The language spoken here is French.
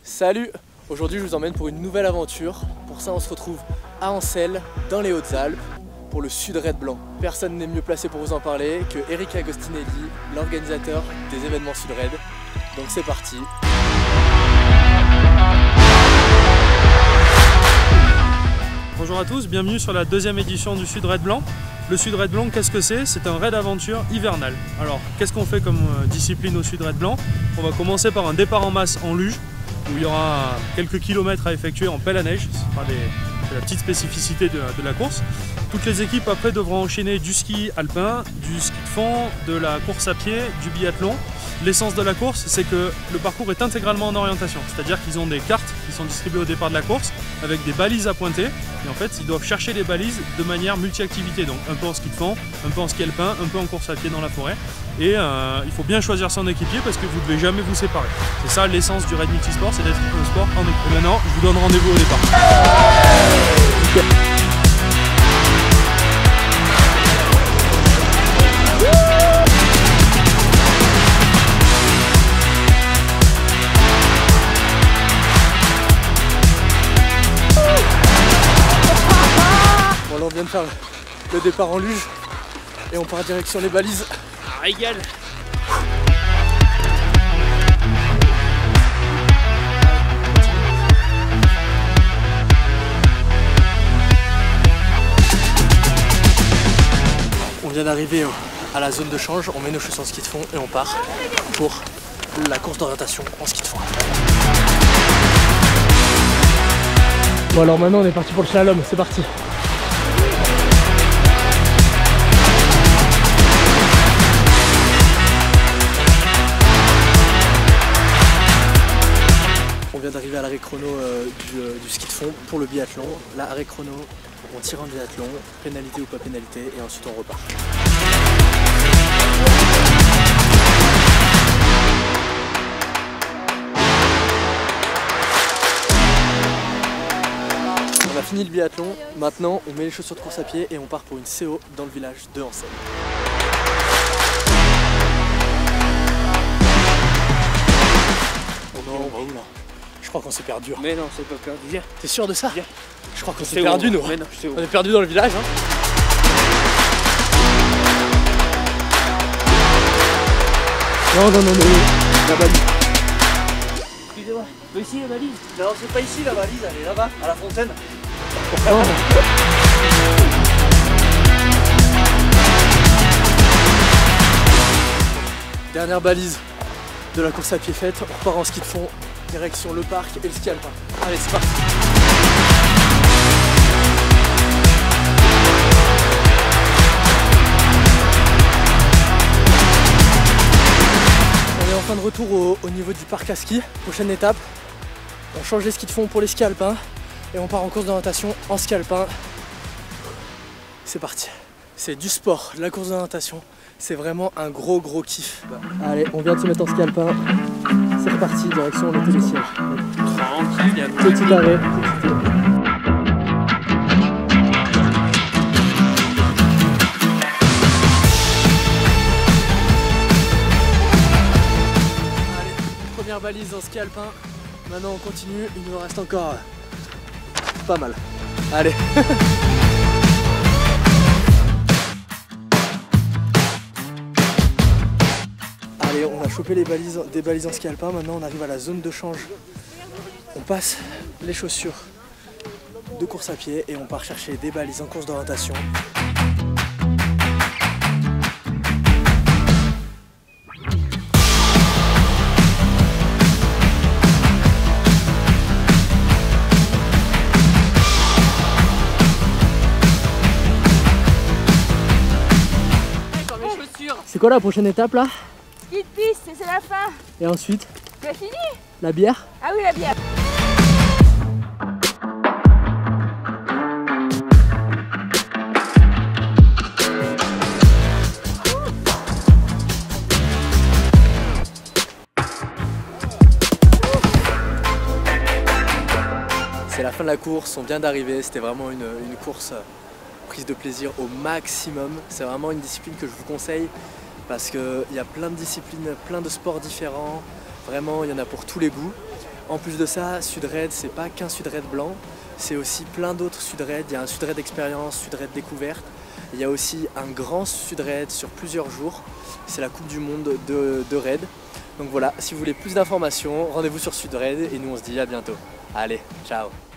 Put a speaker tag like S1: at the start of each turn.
S1: Salut! Aujourd'hui je vous emmène pour une nouvelle aventure. Pour ça on se retrouve à Ancelles, dans les Hautes-Alpes, pour le Sud-Raid Blanc. Personne n'est mieux placé pour vous en parler que Eric Agostinelli, l'organisateur des événements Sud-Raid. Donc c'est parti!
S2: Bonjour à tous, bienvenue sur la deuxième édition du Sud-Raid Blanc. Le Sud-Raid Blanc, qu'est-ce que c'est? C'est un raid aventure hivernal. Alors, qu'est-ce qu'on fait comme discipline au Sud-Raid Blanc? On va commencer par un départ en masse en luge, où il y aura quelques kilomètres à effectuer en pelle à neige. C'est la petite spécificité de la course. Toutes les équipes après devront enchaîner du ski alpin, du ski de fond, de la course à pied, du biathlon. L'essence de la course, c'est que le parcours est intégralement en orientation, c'est-à-dire qu'ils ont des cartes qui sont distribuées au départ de la course avec des balises à pointer, et en fait ils doivent chercher les balises de manière multi-activité, donc un peu en ski de fond, un peu en ski alpin, un peu en course à pied dans la forêt, et il faut bien choisir son équipier parce que vous ne devez jamais vous séparer. C'est ça l'essence du raid multisport, c'est d'être un sport en équipe. Et maintenant, je vous donne rendez-vous au départ.
S1: On vient de faire le départ en luge et on part direct sur les balises.
S2: Ah, régal!
S1: On vient d'arriver à la zone de change, on met nos chaussures en ski de fond et on part pour la course d'orientation en ski de fond. Bon alors maintenant on est parti pour le slalom, c'est parti. On vient d'arriver à l'arrêt chrono du ski de fond pour le biathlon. Là, arrêt chrono, on tire en biathlon, pénalité ou pas pénalité, et ensuite on repart. On a fini le biathlon, maintenant on met les chaussures de course à pied et on part pour une CO dans le village de Ancelles. Oh non, on va où là? Je crois qu'on s'est perdu.
S3: Mais non, c'est pas perdu. Viens.
S1: T'es sûr de ça?
S3: Viens.
S1: Je crois qu'on s'est perdu nous.
S3: Mais non, je sais où.
S1: On est perdu dans le village. Hein. Non, la valise.
S3: Excusez-moi, mais ici la valise. Non, c'est pas ici la valise, elle est là-bas, à la fontaine.
S1: Non. Dernière balise de la course à pied faite, on repart en ski de fond, direction le parc et le ski alpin. Allez, c'est parti! On est en fin de retour au niveau du parc à ski. Prochaine étape, on change les skis de fond pour les skis alpins et on part en course d'orientation en ski alpin. C'est parti! C'est du sport, de la course d'orientation. C'est vraiment un gros kiff. Allez, on vient de se mettre en ski alpin. C'est reparti, direction le télésiège.
S3: Tranquille,
S1: Petit arrêt. Allez, première balise en ski alpin. Maintenant on continue, il nous reste encore pas mal. Allez. Allez, on a chopé des balises en ski alpin, maintenant on arrive à la zone de change. On passe les chaussures de course à pied et on part chercher des balises en course d'orientation. C'est quoi la prochaine étape là?
S4: Ski de piste, c'est la fin.
S1: Et ensuite?
S4: Tu as fini?
S1: La bière?
S4: Ah oui, la bière.
S1: C'est la fin de la course, on vient d'arriver, c'était vraiment une course prise de plaisir au maximum. C'est vraiment une discipline que je vous conseille parce qu'il y a plein de disciplines, plein de sports différents. Vraiment, il y en a pour tous les goûts. En plus de ça, Sud-Raid, c'est pas qu'un Sud-Raid blanc, c'est aussi plein d'autres Sud-Raid. Il y a un Sud-Raid expérience, Sud-Raid découverte. Il y a aussi un grand Sud-Raid sur plusieurs jours. C'est la Coupe du Monde de raid. Donc voilà, si vous voulez plus d'informations, rendez-vous sur Sud-Raid et nous on se dit à bientôt. Allez, ciao!